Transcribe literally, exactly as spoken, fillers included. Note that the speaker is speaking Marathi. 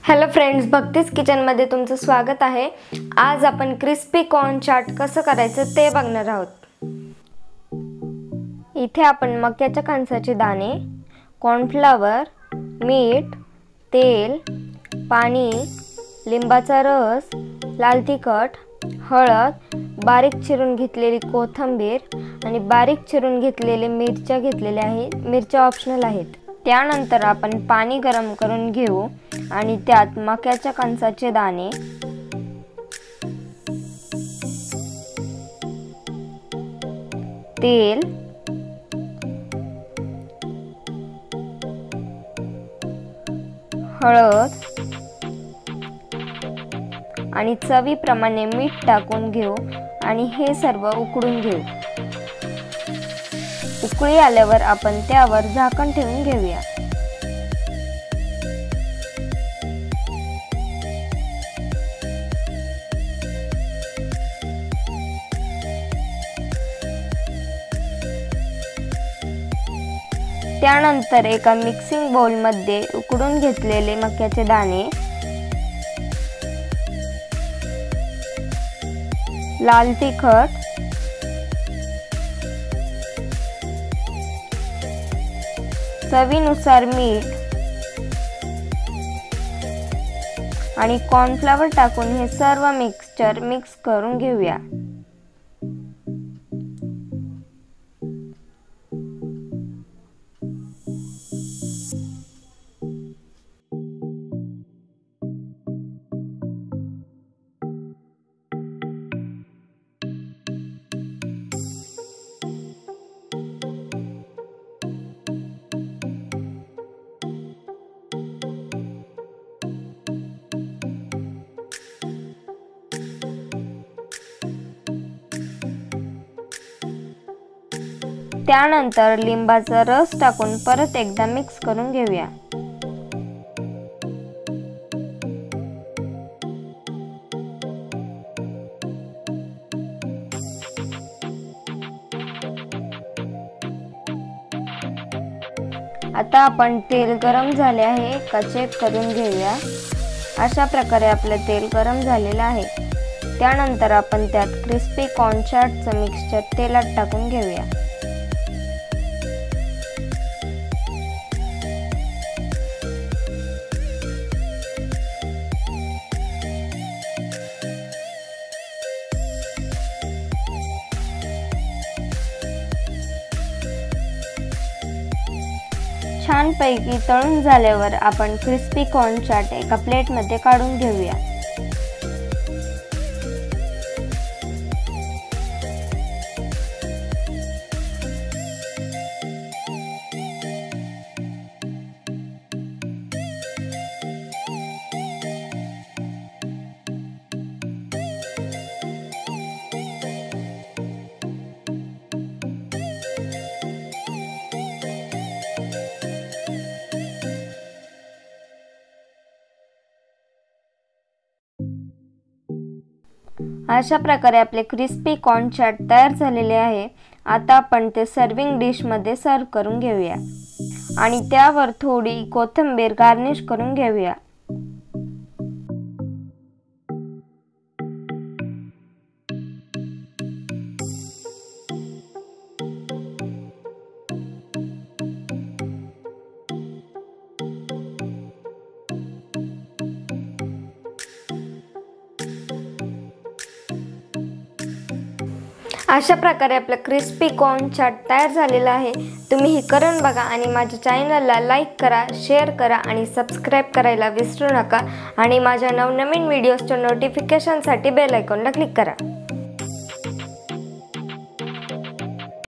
हॅलो फ्रेंड्स, भक्तीज किचन मध्ये तुमचं स्वागत आहे। आज आपण क्रिस्पी कॉर्न चाट कसं करायचं ते बघणार आहोत। इथे आपण मक्याच्या कणसाचे दाणे, कॉर्नफ्लॉवर, मीठ, तेल, पाणी, लिंबाचा रस, लाल तिखट, हळद, बारीक चिरून घेतलेली कोथिंबीर आणि बारीक चिरून घेतलेले मिरच्या घेतलेल्या आहेत। मिरच्या ऑप्शनल आहेत। त्यानंतर आपण पाणी गरम करून घेऊ आणि त्यात मक्याच्या कणसाचे दाणे, तेल, हळद आणि चवीप्रमाणे मीठ टाकून घेऊ आणि हे सर्व उकळून घेऊ। उकळी आल्यावर आपण त्यावर झाकण ठेवून घेऊया। त्यानंतर एका मिक्सिंग बाउल मध्ये उकडून घेतलेले मक्याचे दाणे, लाल तिखट, चवीनुसार मीठ आणि कॉर्नफ्लॉवर टाकून हे सर्व मिक्सचर मिक्स करून घेऊया। त्यानंतर लिंबाचा रस टाकून परत एकदा मिक्स करून घेऊया। आता आपण तेल गरम झाले आहे का चेक करून घेऊया। अशा प्रकारे आपले तेल गरम झालेले आहे। त्यानंतर आपण त्यात क्रिस्पी कॉर्न चाटचं मिक्सचर तेलात टाकून घेऊया। छान पैकी तळून झाल्यावर आपण क्रिस्पी कॉर्न चाट एका प्लेट मध्ये काढून घेऊया। अशा प्रकारे आपले क्रिस्पी कॉर्न चाट तयार झालेले आहे। आता आपण ते सर्विंग डिश मध्ये सर्व करून घेऊया आणि त्यावर थोडी कोथिंबीर गार्निश करून घेऊया। अशा प्रकारे आपलं क्रिस्पी कॉर्न चाट तयार झालेला आहे। तुम्ही हे करून बघा आणि माझ्या चॅनलला लाईक करा, शेअर करा आणि सबस्क्राईब करायला विसरू नका आणि माझ्या नवनवीन व्हिडिओजच्या नोटिफिकेशनसाठी बेल आयकॉनला क्लिक करा।